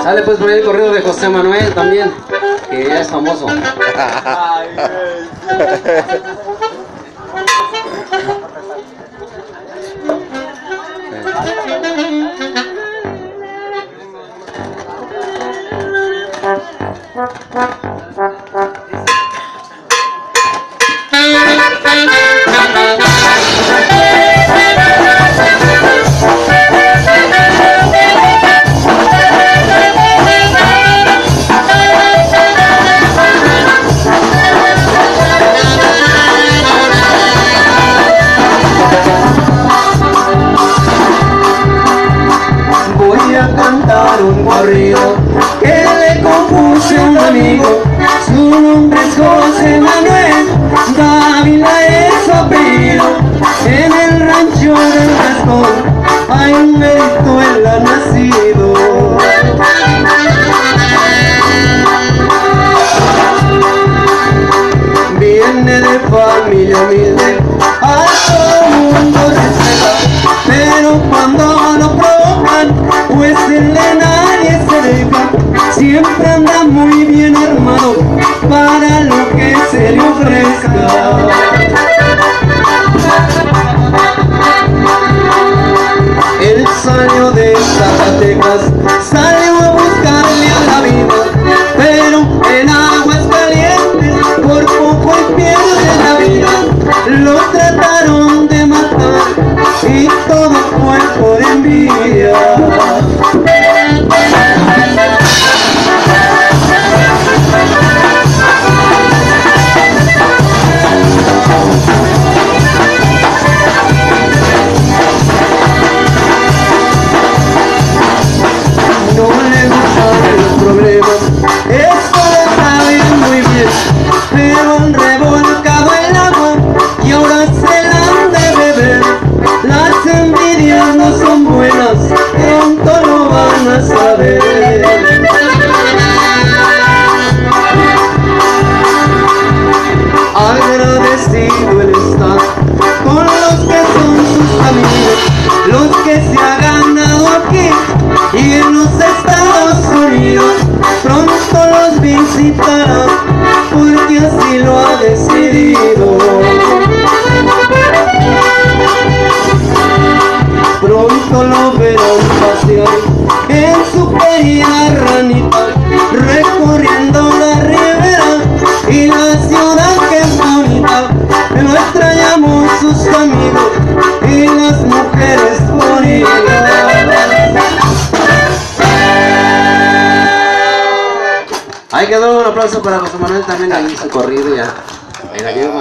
Dale pues por ahí el corrido de José Manuel también, que ya es famoso. Voy a cantar un corrido que le compuse a un amigo. Su nombre es José Manuel, Dávila es su apellido. En el rancho del Rascón hay un mérito, él ha nacido. Viene de familia humilde, a todo mundo respeta, pero cuando lo provocan, pues el de nadie se deja. Siempre anda muy bien armado para lo que se le ofrezca. Él salió de Zacatecas, salió a buscarle a la vida, pero en aguas calientes por poco y pierde la vida. Lo trataron de matar y todo fue por envidia. No le gustan los problemas, esto lo sabe muy bien, pero han revolcado el agua y ahora se la han de beber. Las envidias no son buenas, pronto lo van a saber. Agradecido él está con los que son sus amigos, los que se ha ganado aquí y en los Estados Unidos. Pronto los visitará porque así lo ha decidido. Pronto lo verán pasear en su querida ranita, recorriendo la ribera y la ciudad que es bonita. Lo extrañamos sus amigos y las mujeres bonitas. Ahí quedó un aplauso para José Manuel también, ahí su corrido ya.